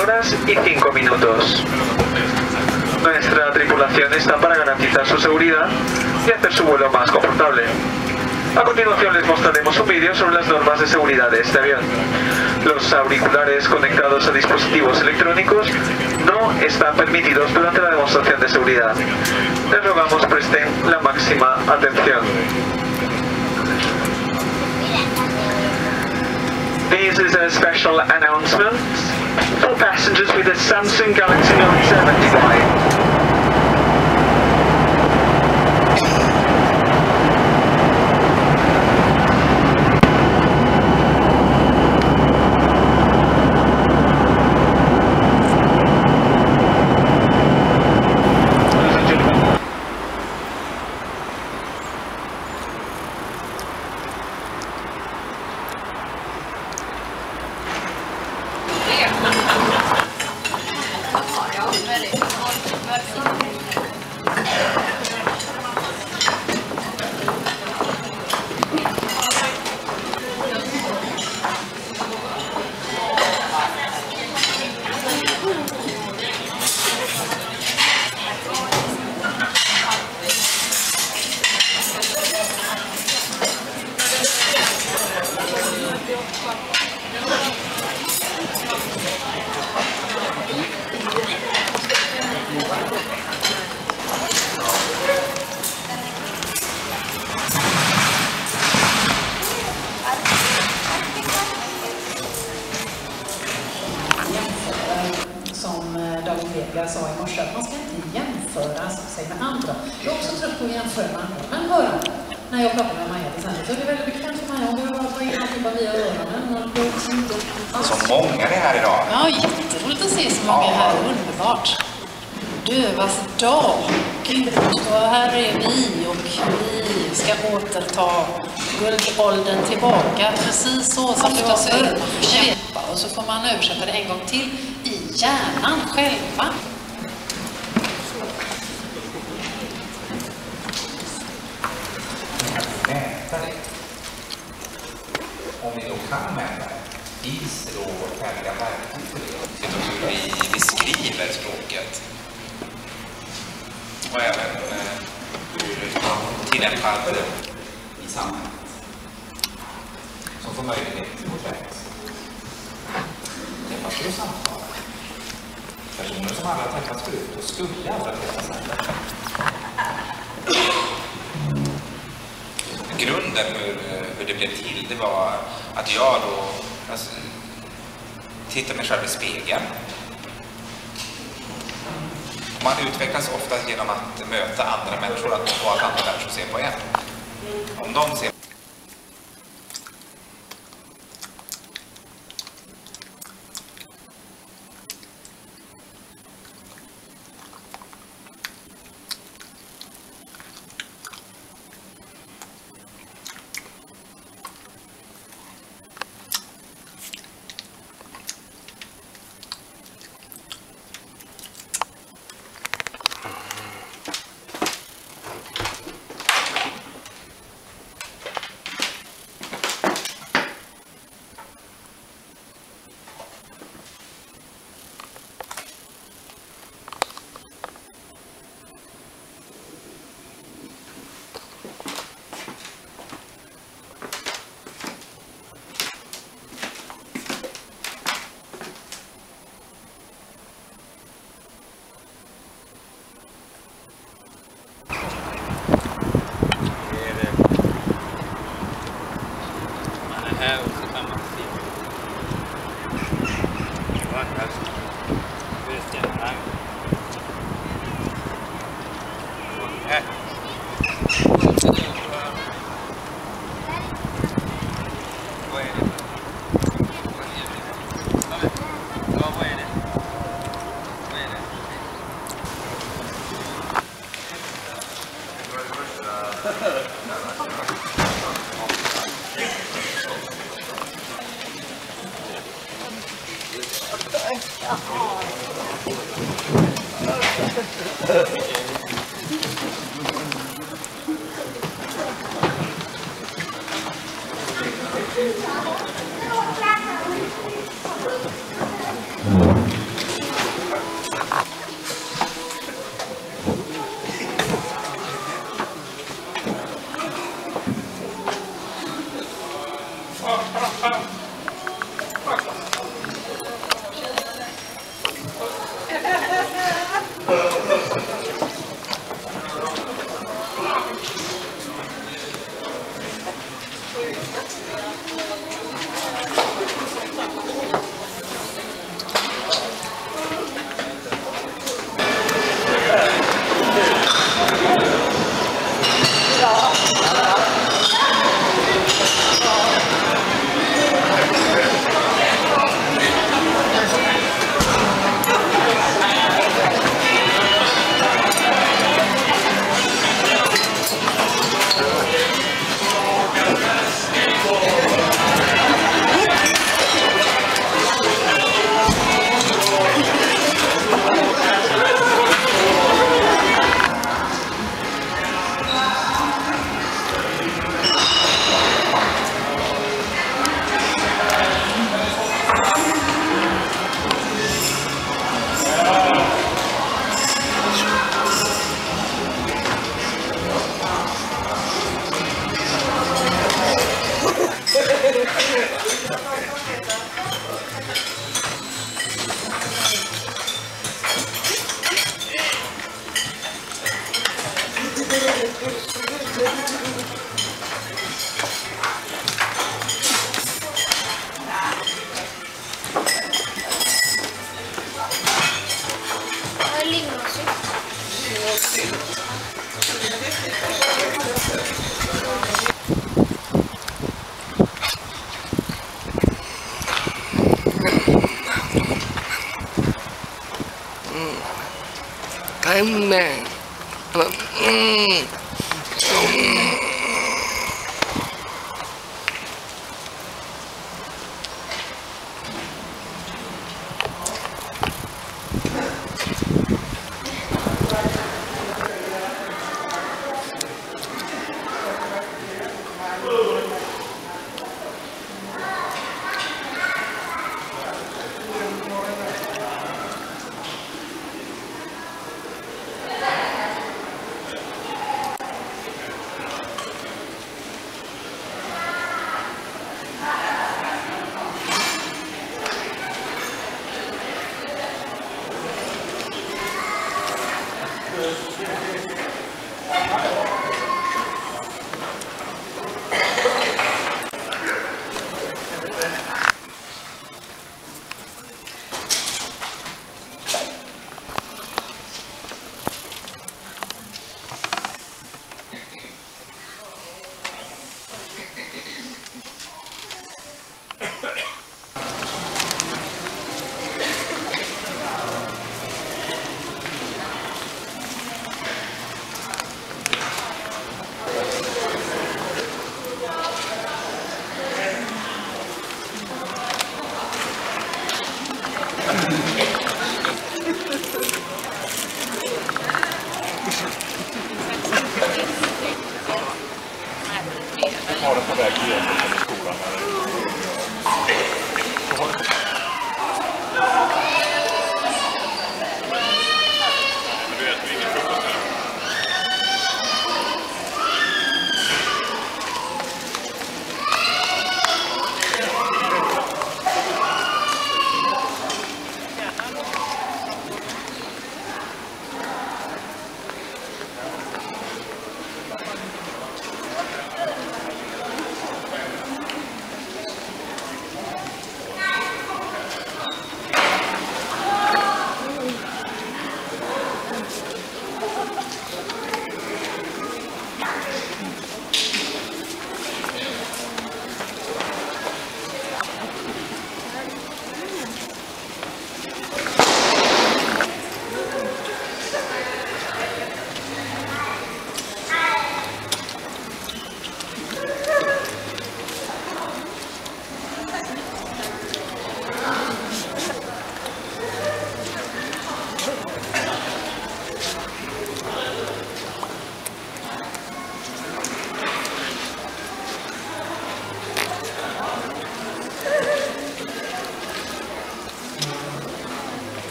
horas y 5 minutos. Nuestra tripulación está para garantizar su seguridad y hacer su vuelo más confortable. A continuación les mostraremos un vídeo sobre las normas de seguridad de este avión. Los auriculares conectados a dispositivos electrónicos no están permitidos durante la demostración de seguridad. Les rogamos presten la máxima atención. This is a special announcement for passengers with a Samsung Galaxy Note 7 device. Jag sa i morse att man ska inte jämföra sig med andra. Jag är också trött på att jämföra med andra. Men hör, när jag pratar med Maja till exempel så är det väldigt bekvämt för Maja. Hon behöver bara få in allting bara via öronen. Så många det här idag. Ja, jätteroligt att se så många här. Underbart. Dövas dag. Gud, och här är vi och vi ska återta guldåldern tillbaka. Precis så som det var förr. Och så får man översätta det en gång till i hjärnan själva. Mäta det. Om vi då kan mäta det, finns det då färdiga verktyg för det? Hur vi beskriver språket. Och även hur tillämpar det i samhället. Som får möjlighet till vårt verk. Träffas du samtal? Personer som alla träffats förut och skulle alla träffas här. Grunden hur det blev till, det var att jag då tittade mig själv i spegeln. Man utvecklas ofta genom att möta andra människor och att andra människor ser på en. Om de ser Cái này har den på väg igen till skolan. Du vet vilken frukost det är.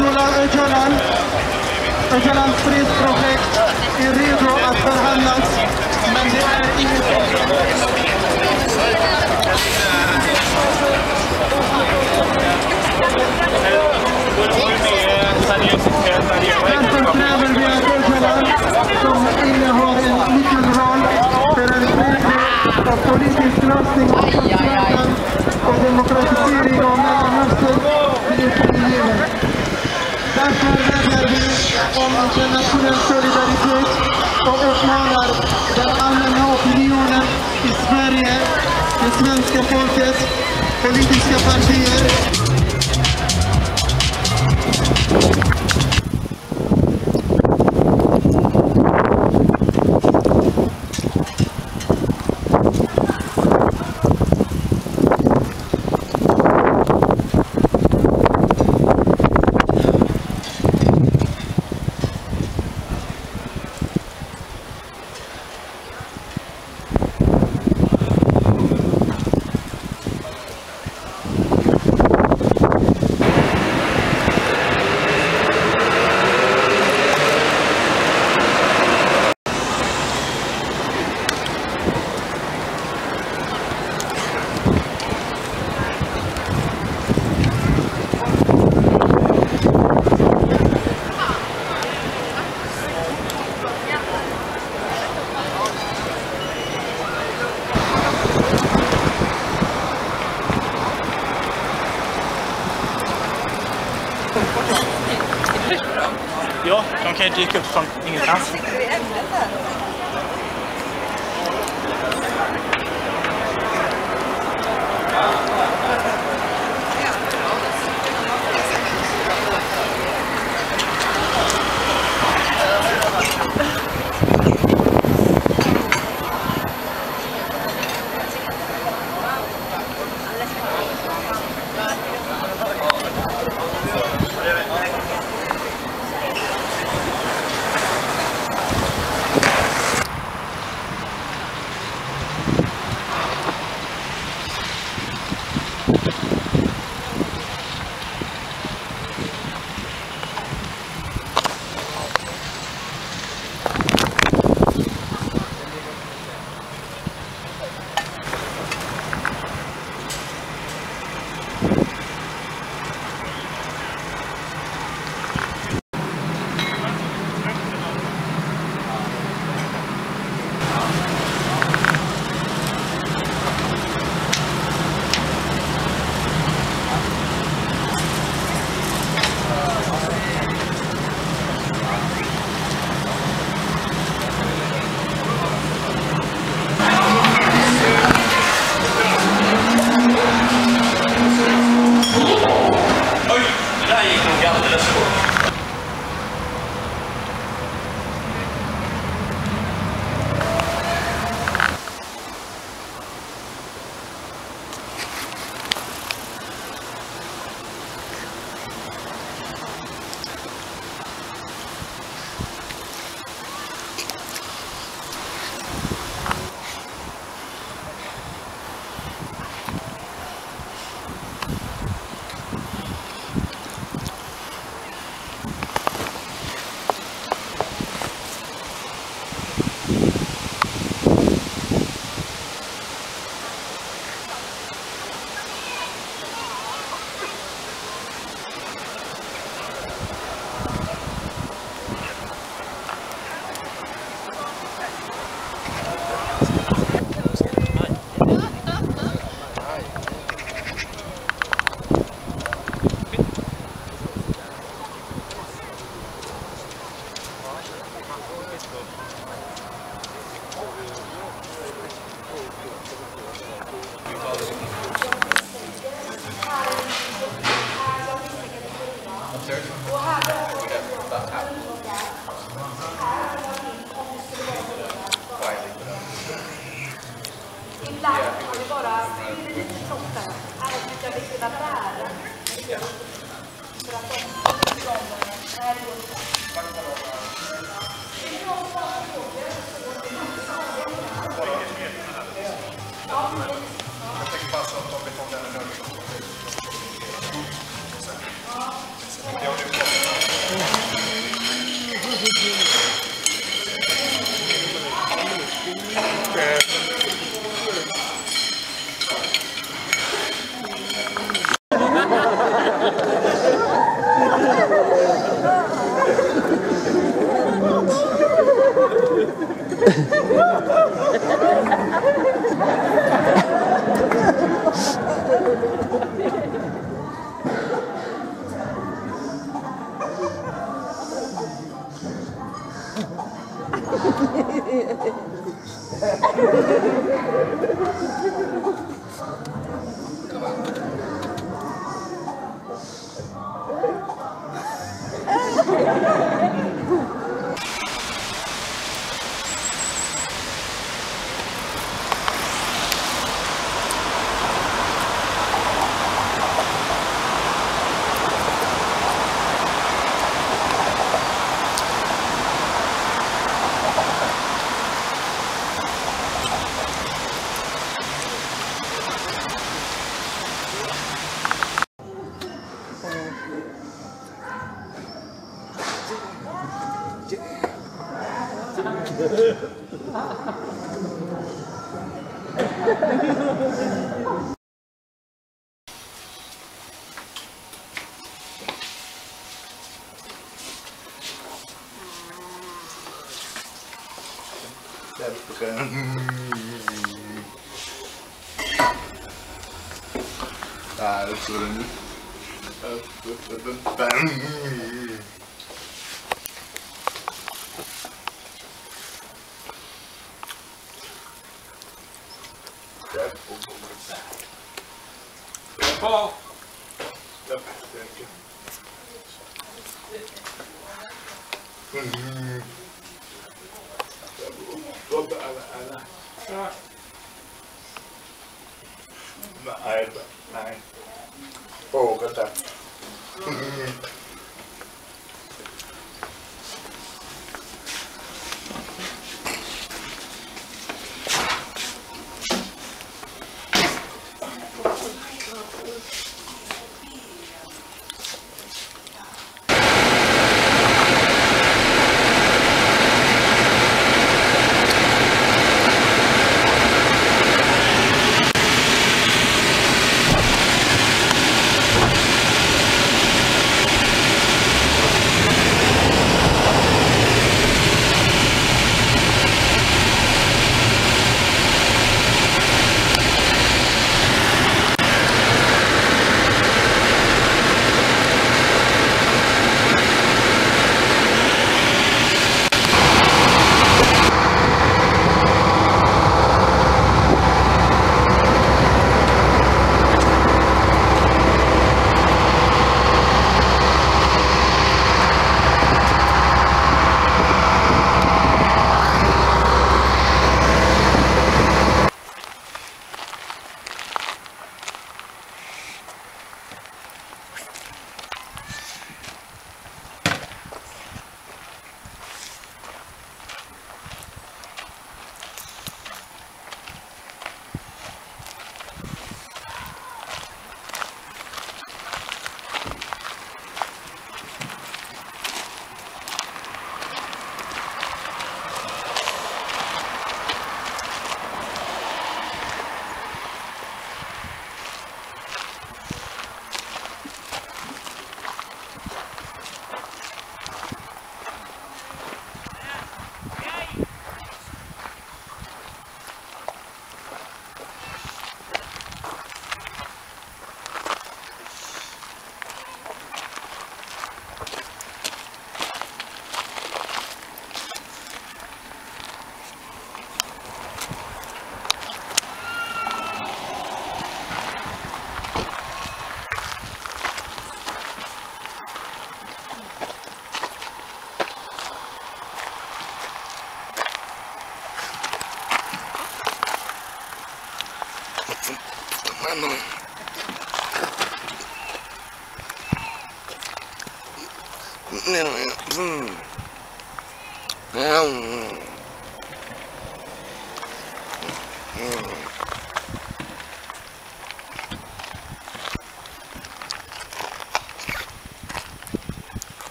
Öcalans fredsprojekt är redo att förhandlas, men det är inget Därför kräver vi att Öcalan, som innehar en nyckelroll för en fredlig och politisk lösning av konflikten och demokratisering av Mellanöstern, blir frigiven. Därför vädjar vi om internationell solidaritet och uppmanar den allmänna opinionen i Sverige, det svenska folket, politiska partier. Ja, de kan ju dyka upp från ingenstans. Jag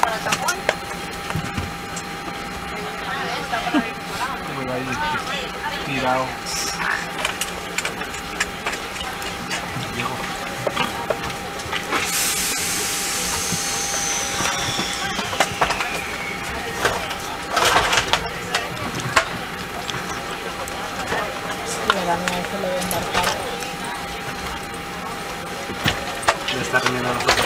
Voy ahí tirado. Viejo. Ya está caminando nosotros.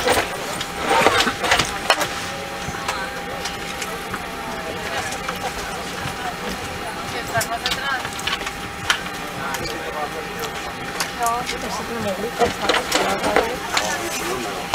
No,